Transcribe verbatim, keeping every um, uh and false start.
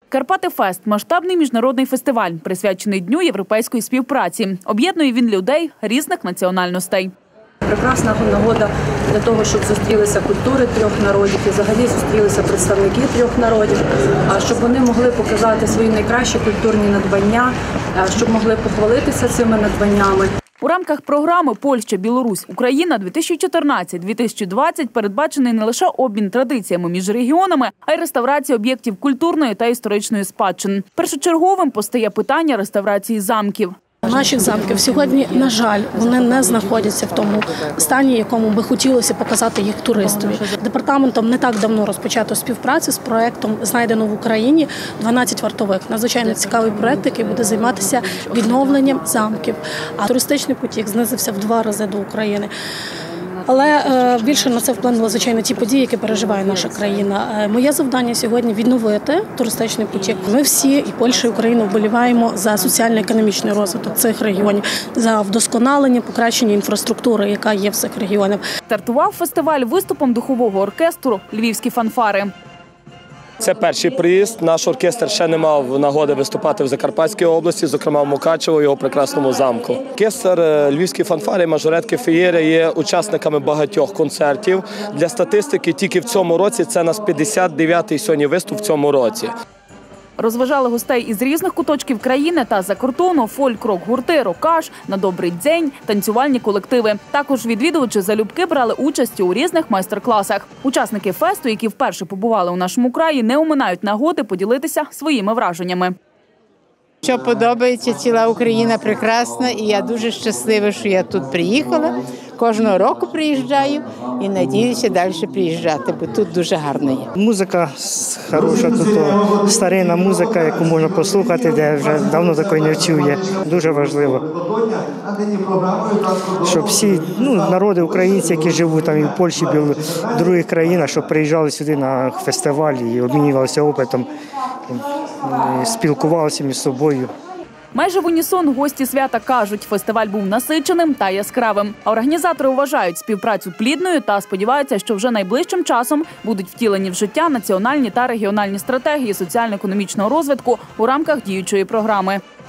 Карпати-Фест – масштабний міжнародний фестиваль, присвячений Дню європейської співпраці. Об'єднує він людей різних національностей. Прекрасна нагода для того, щоб зустрілися культури трьох народів і взагалі зустрілися представники трьох народів, щоб вони могли показати свої найкращі культурні надбання, щоб могли похвалитися цими надбаннями. У рамках програми «Польща, Білорусь, Україна» дві тисячі чотирнадцять - дві тисячі двадцять передбачений не лише обмін традиціями між регіонами, а й реставрація об'єктів культурної та історичної спадщини. Першочерговим постає питання реставрації замків. Наших замків сьогодні, на жаль, вони не знаходяться в тому стані, якому би хотілося показати їх туристові. Департаментом не так давно розпочато співпрацю з проєктом «Знайдено в Україні» дванадцять вартових. Надзвичайно цікавий проєкт, який буде займатися відновленням замків. А туристичний потік знизився в два рази до України. Але більше на це вплинули, звичайно, ті події, які переживає наша країна. Моє завдання сьогодні – відновити туристичний потік. Ми всі, і Польща, і Україна, вболіваємо за соціально-економічний розвиток цих регіонів, за вдосконалення, покращення інфраструктури, яка є в цих регіонах. Стартував фестиваль виступом духового оркестру «Львівські фанфари». Це перший приїзд. Наш оркестр ще не мав нагоди виступати в Закарпатській області, зокрема в Мукачево, його прекрасному замку. Оркестр «Львівські фанфари», мажоретки «Феєри» є учасниками багатьох концертів. Для статистики, тільки в цьому році це нас п'ятдесят дев'ятий сьогодні виступ в цьому році. Розважали гостей із різних куточків країни та за кордону фольк-рок-гурти, рокаш, на добрий дзень, танцювальні колективи. Також відвідувачі залюбки брали участь у різних майстер-класах. Учасники фесту, які вперше побували у нашому краї, не оминають нагоди поділитися своїми враженнями. Що подобається, ціла Україна прекрасна, і я дуже щаслива, що я тут приїхала. Кожного року приїжджаю і надіюся далі приїжджати, бо тут дуже гарно є. Музика хороша, тут старинна музика, яку можна послухати, де вже давно такої не чує. Дуже важливо, щоб всі ну, народи українці, які живуть там і в Польщі, і в інших країнах, щоб приїжджали сюди на фестиваль і обмінювалися опитом, спілкувалися між собою. Майже в унісон гості свята кажуть, фестиваль був насиченим та яскравим. А організатори вважають співпрацю плідною та сподіваються, що вже найближчим часом будуть втілені в життя національні та регіональні стратегії соціально-економічного розвитку у рамках діючої програми.